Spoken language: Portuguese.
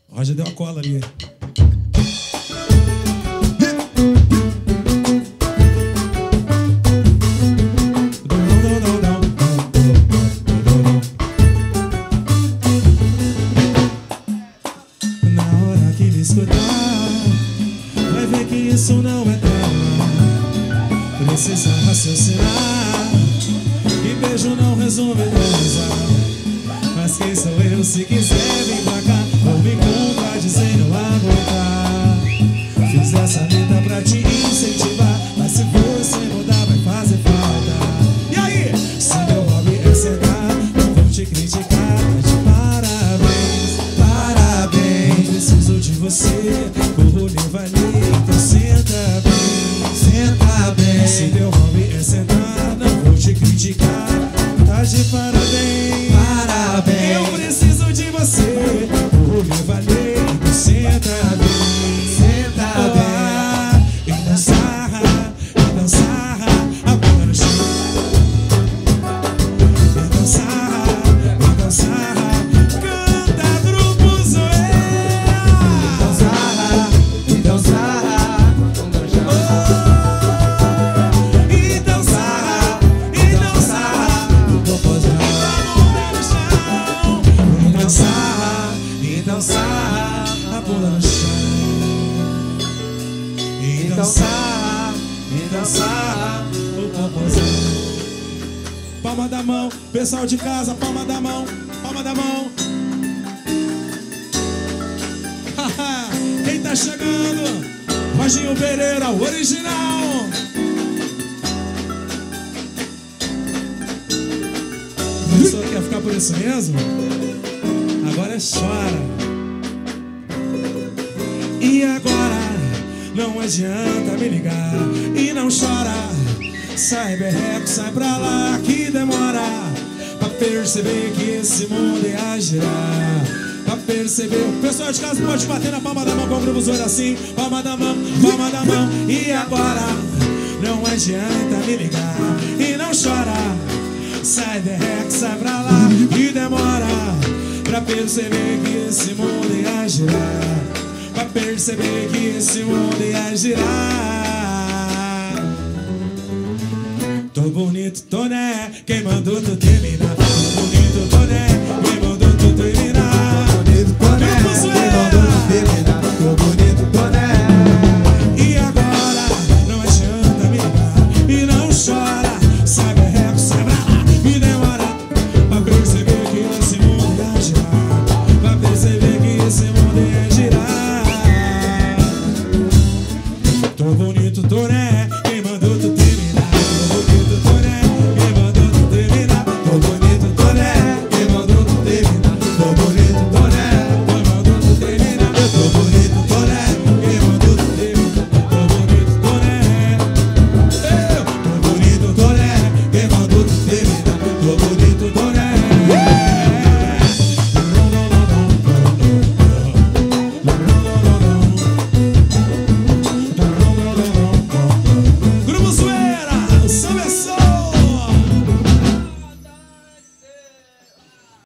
Ó, já deu a cola ali. Na hora que me escutar, vai ver que isso não é drama. Precisa raciocinar, que beijo não resume transar. Mas quem sou eu? Se quiser vem pra cá, ou me contradizer, não aguentar. Fiz essa letra pra te incentivar, mas se você mudar vai fazer falta. E aí? Se meu hobby é sentar, não vou te criticar, mas de parabéns, parabéns. Preciso de você, o rolê vai ler, então senta bem, senta bem. Se meu hobby é sentar, não vou te criticar, tá de parabéns, parabéns. Eu preciso de você, o rolê vai ler, então senta bem, senta bem. E dançar, a boca no chão. E dançar, canta grupo Zoeira. E dançar, bunda no chão. E dançar, o popozão. E dançar, a bunda no chão. E dançar, o popozão. Palma da mão, pessoal de casa, palma da mão, palma da mão. Quem tá chegando? Roginho Pereira, o original. Pensou que ia ficar por isso mesmo? Agora chora. E agora não adianta me ligar e não chora. Sai berreco, sai pra lá que demora pra perceber que esse mundo ia girar. Pra perceber, o pessoal de casa pode bater na palma da mão com o grupo Zoeira assim. Palma da mão, palma da mão. E agora não adianta me ligar e não chora. Sai berreco, sai pra lá que demora pra perceber que esse mundo ia girar. Pra perceber que esse mundo ia girar. Tô bonito, tô né? Quem mandou tu terminar?